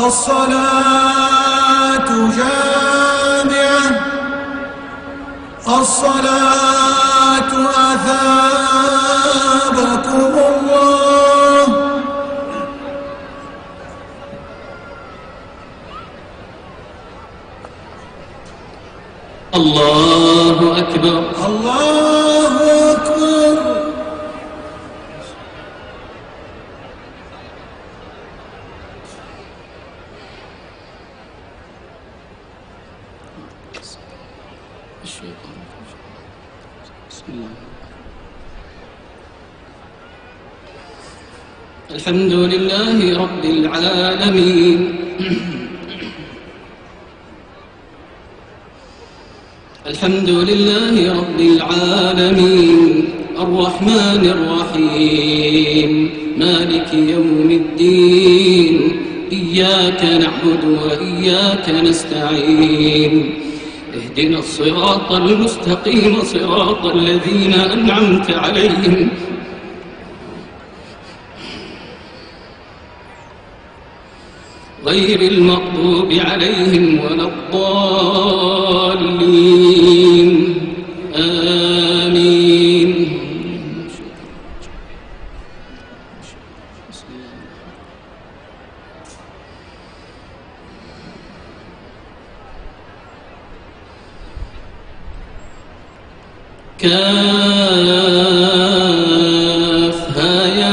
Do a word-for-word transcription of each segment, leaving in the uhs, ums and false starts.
الصلاة جامعة، الصلاة أثابكم الله. الله أكبر الله أكبر. الحمد لله رب العالمين، الحمد لله رب العالمين، الرحمن الرحيم، مالك يوم الدين، إياك نعبد وإياك نستعين، اهدنا الصراط المستقيم، صراط الذين أنعمت عليهم غير المغضوب عليهم ولا الضالين، آمين. كافها يا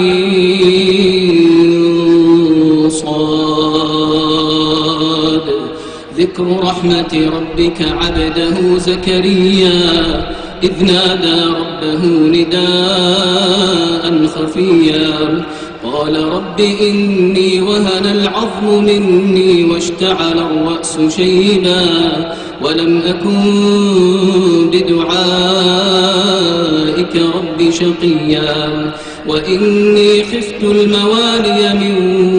عين صاد، ذكر رحمة ربك عبده زكريا إذ نادى ربه نداء خفيا، قال رب إني وهن العظم مني واشتعل الرأس شيبا ولم أكن بدعائك رب شقيا، وإني خفت الموالي من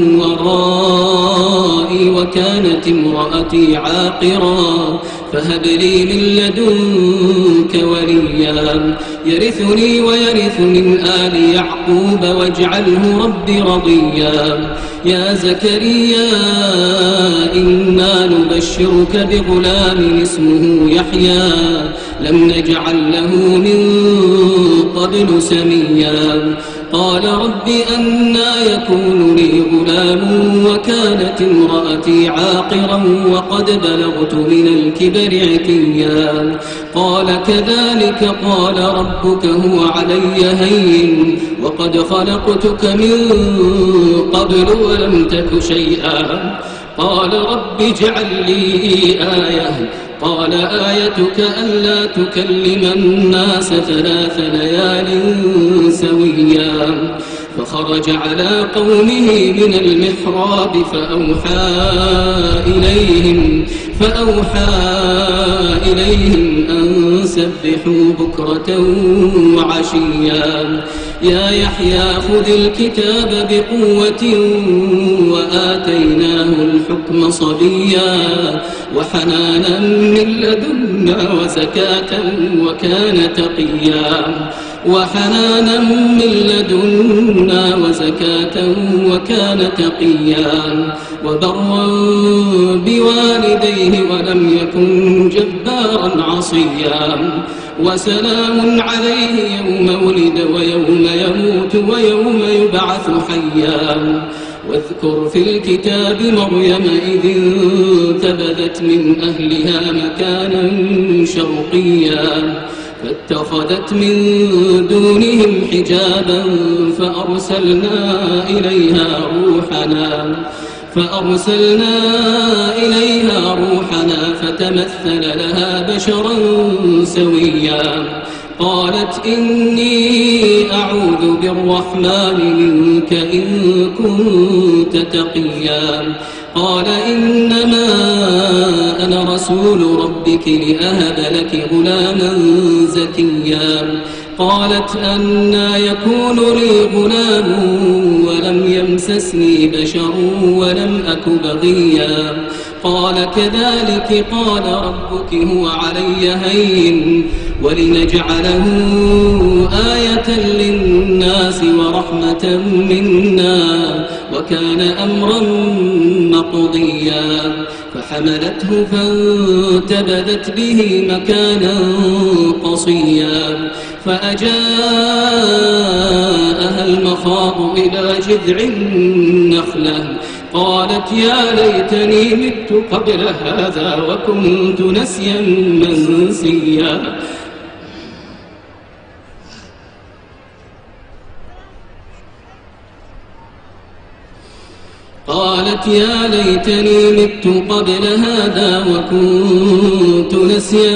ورائي وكانت امرأتي عاقرا فهب لي من لدنك وليا يرثني ويرث من آل يعقوب واجعله رب رضيا. يا زكريا إنا نبشرك بغلام اسمه يحيى لم نجعل له من قبل سميا، قال رب أنى يكون لي غلام وكانت امرأتي عاقرا وقد بلغت من الكبر عتيا، قال كذلك قال ربك هو علي هين وقد خلقتك من قبل ولم تك شيئا، قال رب اجعل لي آية، قال آيتك ألا تكلم الناس ثلاث ليال سويا، فخرج على قومه من المحراب فأوحى إليهم فأوحى إليهم أن سبحوا بكرة وعشيا. يا يحيى خذ الكتاب بقوة وآتيناه الحكم صبيا وحنانا من لدنا وزكاة وكان تقيا وحنانا من لدنا وزكاة وكان تقيا وبرا بوالديه ولم يكن جبارا عصيا، وسلام عليه يوم ولد ويوم يموت ويوم يبعث حيا. واذكر في الكتاب مريم إذ انتبذت من أهلها مكانا شرقيا فاتخذت من دونهم حجابا فأرسلنا إليها روحنا فأرسلنا إليها روحنا فتمثل لها بشرا سويا، قالت إني أعوذ بالرحمن منك إن كنت تقيا، قال إنما أنا رسول ربك لأهب لك غلاما زكيا، قالت أنى يكون لي غلام ولم يمسسني بشر ولم أك بغيا، قال كذلك قال ربك هو علي هين ولنجعله آية للناس ورحمة منا وكان أمرا مقضيا فحملته فانتبذت به مكانا قصيا فأجاءها المخاض إلى جذع النخلة قالت يا ليتني مت قبل هذا وكنت نسيا منسيا قالت يا ليتني مت قبل هذا وكنت نسيا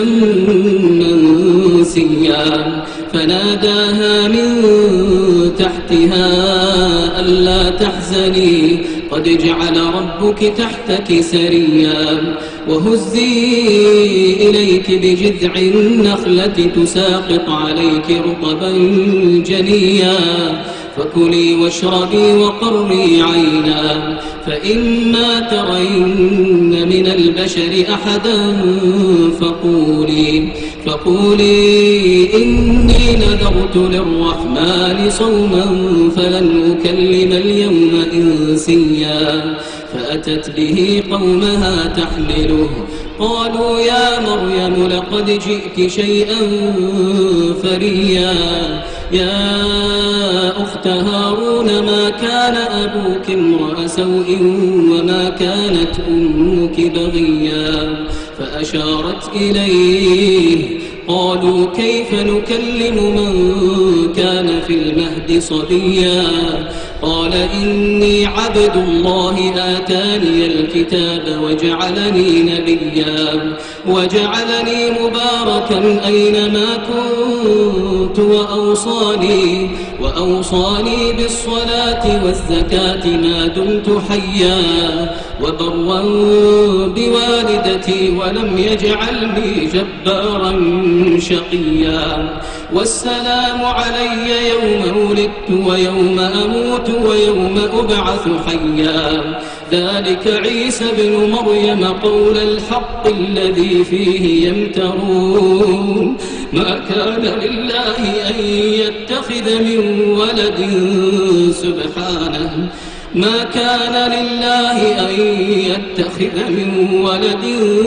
منسيا فناداها من تحتها ألا تحزني قد جعل ربك تحتك سريا وهزي إليك بجذع النخلة تساقط عليك رطبا جنيا فكلي واشربي وقري عينا فإما ترين من البشر أحدا فقولي فقولي إني نذرت للرحمن صوما فلن أكلم اليوم إنسيا فأتت به قومها تحمله قالوا يا مريم لقد جئت شيئا فريا يا أخت هارون ما كان أبوك امرأ سوء وما كانت أمك بغيا فأشارت إليه قالوا كيف نكلم من كان في المهد صبيا قال إني عبد الله آتاني الكتاب وجعلني نبيا وجعلني مباركا أينما كنت وأوصاني وأوصاني بالصلاة والزكاة ما دمت حيا وبرا بوالدتي ولم يجعلني جبارا شقيا والسلام علي يوم ولدت ويوم أموت ويوم أبعث حيا ذلك عيسى بن مريم قول الحق الذي فيه يمترون ما كان لله أن يتخذ من ولد سبحانه ما كان لله أن يتخذ من ولد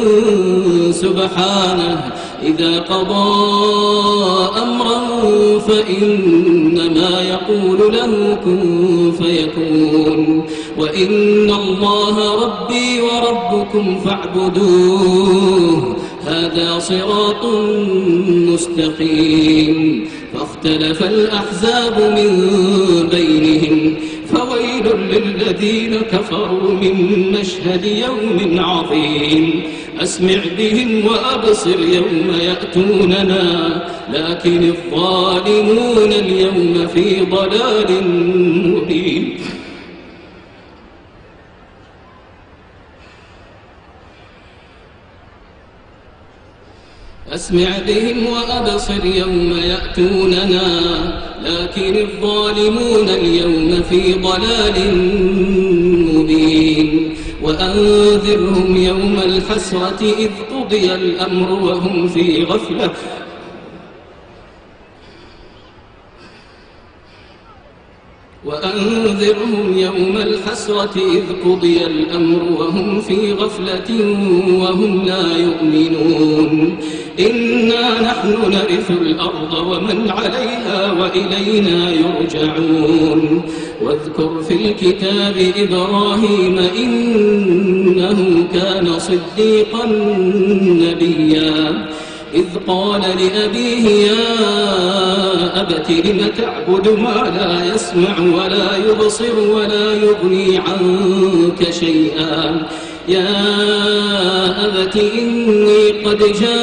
سبحانه إذا قضى أمرا فإنما يقول له كن فيكون وإن الله ربي وربكم فاعبدوه هذا صراط مستقيم فاختلف الأحزاب من بينهم فويل للذين كفروا من مشهد يوم عظيم أسمع بهم وأبصر يوم يأتوننا لكن الظالمون اليوم في ضلال مبين أسمع بهم وأبصر يوم يأتوننا لكن الظالمون اليوم في ضلال مبين وأنذرهم يوم الحسرة إذ قضي الأمر وهم في غفلة وأنذرهم يوم الحسرة إذ قضي الأمر وهم في غفلة وهم لا يؤمنون إنا نحن نرث الأرض ومن عليها وإلينا يرجعون واذكر في الكتاب إبراهيم إنه كان صديقا نبيا إذ قال لأبيه يا أبت لم تعبد ما لا يسمع ولا يبصر ولا يغني عنك شيئا يا أبت إني قد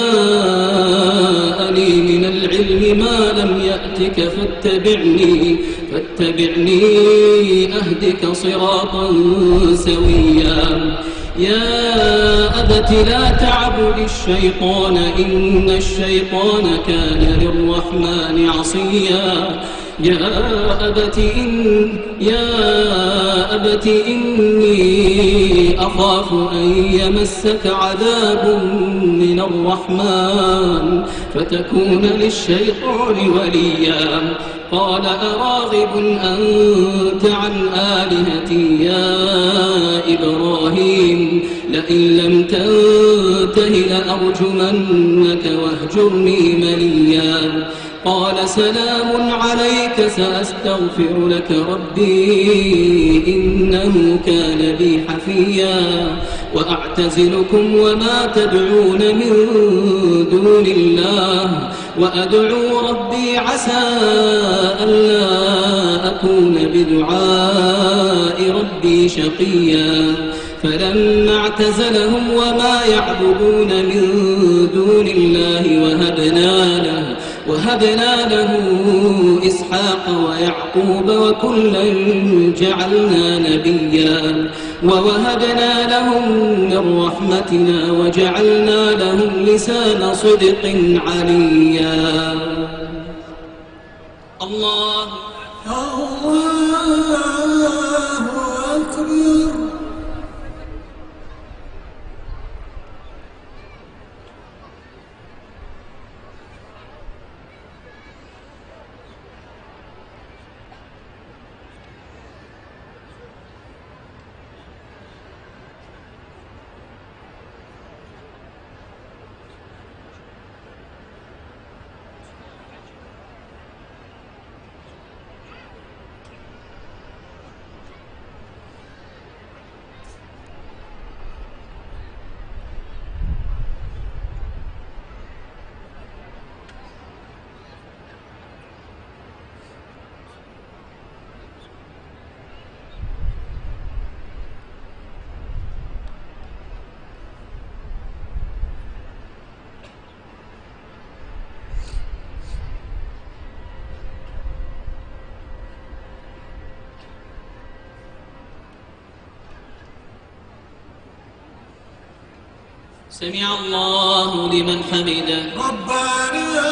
جاءني من العلم ما لم يأتك فاتبعني فاتبعني أهدك صراطا سويا يا أبت لا تعبد الشيطان إن الشيطان كان للرحمن عصيا يا أبت إن يا أبت إني أخاف أن يمسك عذاب من الرحمن فتكون للشيطان وليا قال أراغب أنت عن آلهتي يا إبراهيم لئن لم تنته لأرجمنك واهجرني مليا قال سلام عليك سأستغفر لك ربي إنه كان بي حفيا وأعتزلكم وما تدعون من دون الله وأدعو ربي عسى ألا أكون بدعاء ربي شقيا فلما اعتزلهم وما يعبدون من دون الله وهبنا له وهبنا له إسحاق ويعقوب وكلا جعلنا نبيا ووهبنا لهم من رحمتنا وجعلنا لهم لسان صدق عليا الله الله أكبر. سمع الله لمن حمده ربنا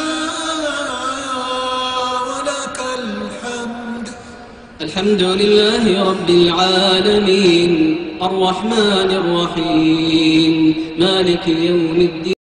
ولك الحمد. الحمد لله رب العالمين الرحمن الرحيم مالك يوم الدين